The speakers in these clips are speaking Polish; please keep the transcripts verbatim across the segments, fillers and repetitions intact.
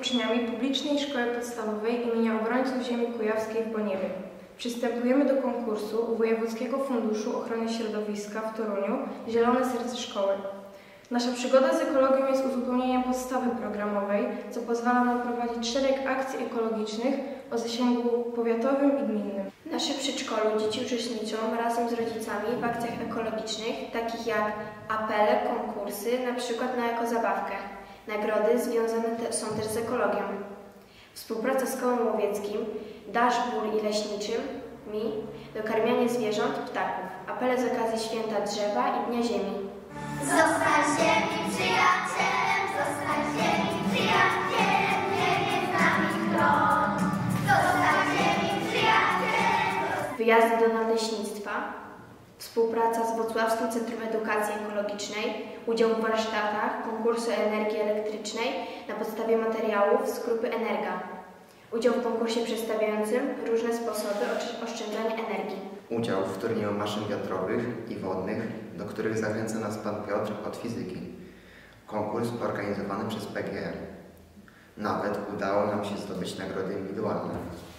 uczniami Publicznej Szkoły Podstawowej imienia Obrońców Ziemi Kujawskiej w Boniewie. Przystępujemy do konkursu Wojewódzkiego Funduszu Ochrony Środowiska w Toruniu Zielone Serce Szkoły. Nasza przygoda z ekologią jest uzupełnieniem podstawy programowej, co pozwala nam prowadzić szereg akcji ekologicznych o zasięgu powiatowym i gminnym. W naszym przedszkolu dzieci uczestniczą razem z rodzicami w akcjach ekologicznych, takich jak apele, konkursy, np. na ekozabawkę. Nagrody związane te, są też z ekologią. Współpraca z Kołem Łowieckim, Daszbór i Leśniczym, mi, dokarmianie zwierząt, ptaków. Apele z okazji Święta Drzewa i Dnia Ziemi. Zostań ziemi przyjacielem, zostań ziemi przyjacielem, nie jest z nami chron. Zostań ziemi przyjacielem. Wyjazdy do nadleśnictwa, współpraca z Włocławskim Centrum Edukacji Ekologicznej, udział w warsztatach, konkursy energii elektrycznej na podstawie materiałów z grupy Energa, udział w konkursie przedstawiającym różne sposoby oszczędzania energii. Udział w turnieju maszyn wiatrowych i wodnych, do których zachęca nas pan Piotr od fizyki. Konkurs organizowany przez P G R. Nawet udało nam się zdobyć nagrody indywidualne.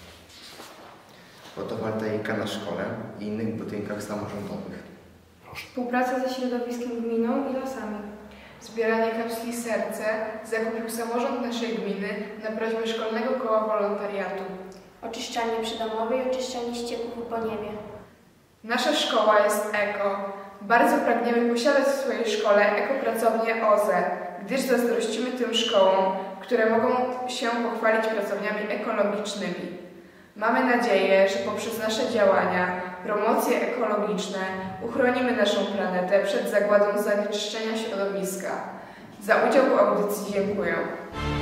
Fotowoltaika na szkole i innych budynkach samorządowych. Współpraca ze środowiskiem, gminą i lasami. Zbieranie kapsli Serce zakupił samorząd naszej gminy na prośbę Szkolnego Koła Wolontariatu. Oczyszczanie przydomowe i oczyszczanie ścieków w Boniewie. Nasza szkoła jest eko. Bardzo pragniemy posiadać w swojej szkole ekopracownię O Z E, gdyż zazdrościmy tym szkołom, które mogą się pochwalić pracowniami ekologicznymi. Mamy nadzieję, że poprzez nasze działania, promocje ekologiczne uchronimy naszą planetę przed zagładą zanieczyszczenia środowiska. Za udział w audycji dziękuję.